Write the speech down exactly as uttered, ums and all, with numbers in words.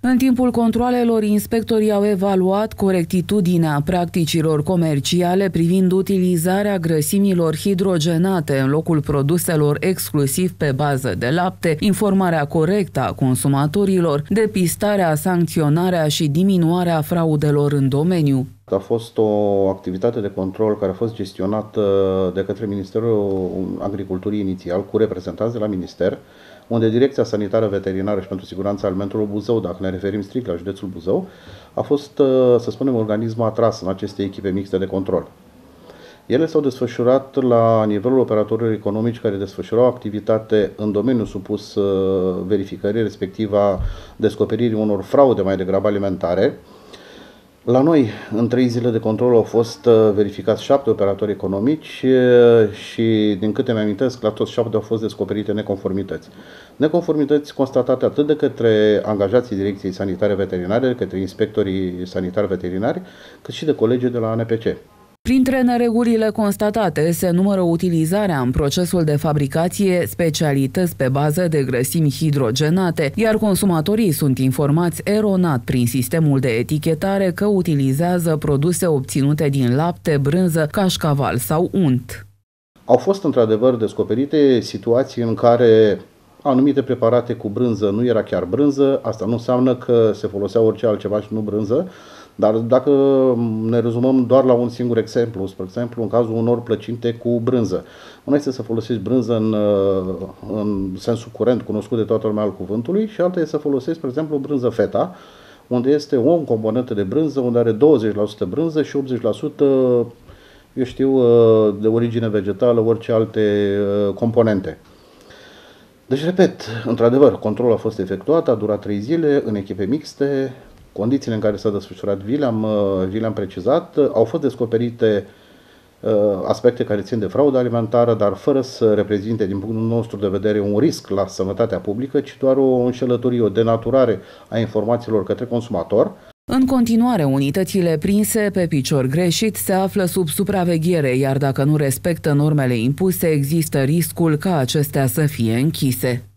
În timpul controalelor, inspectorii au evaluat corectitudinea practicilor comerciale privind utilizarea grăsimilor hidrogenate în locul produselor exclusiv pe bază de lapte, informarea corectă a consumatorilor, depistarea, sancționarea și diminuarea fraudelor în domeniu. A fost o activitate de control care a fost gestionată de către Ministerul Agriculturii inițial, cu reprezentanți de la Minister, unde Direcția Sanitară Veterinară și pentru Siguranța Alimentelor Buzău, dacă ne referim strict la județul Buzău, a fost, să spunem, organismul atras în aceste echipe mixte de control. Ele s-au desfășurat la nivelul operatorilor economici care desfășurau activitate în domeniul supus verificării, respectiv a descoperirii unor fraude mai degrabă alimentare. La noi, în trei zile de control, au fost verificați șapte operatori economici și, din câte mi-amintesc, la toți șapte au fost descoperite neconformități. Neconformități constatate atât de către angajații Direcției Sanitare Veterinare, de către inspectorii sanitari veterinari, cât și de colegii de la A N P C. Printre neregulile constatate se numără utilizarea în procesul de fabricație specialități pe bază de grăsimi hidrogenate, iar consumatorii sunt informați eronat prin sistemul de etichetare că utilizează produse obținute din lapte, brânză, cașcaval sau unt. Au fost într-adevăr descoperite situații în care anumite preparate cu brânză nu era chiar brânză. Asta nu înseamnă că se folosea orice altceva și nu brânză. Dar dacă ne rezumăm doar la un singur exemplu, spre exemplu în cazul unor plăcinte cu brânză, una este să folosești brânză în, în sensul curent, cunoscut de toată lumea al cuvântului, și alta este să folosești, spre exemplu, brânză feta, unde este o componentă de brânză, unde are douăzeci la sută brânză și optzeci la sută, eu știu, de origine vegetală, orice alte componente. Deci, repet, într-adevăr, controlul a fost efectuat, a durat trei zile în echipe mixte. Condițiile în care s-a desfășurat vi le-am, vi le-am precizat. Au fost descoperite aspecte care țin de fraudă alimentară, dar fără să reprezinte, din punctul nostru de vedere, un risc la sănătatea publică, ci doar o înșelătorie, o denaturare a informațiilor către consumator. În continuare, unitățile prinse pe picior greșit se află sub supraveghere, iar dacă nu respectă normele impuse, există riscul ca acestea să fie închise.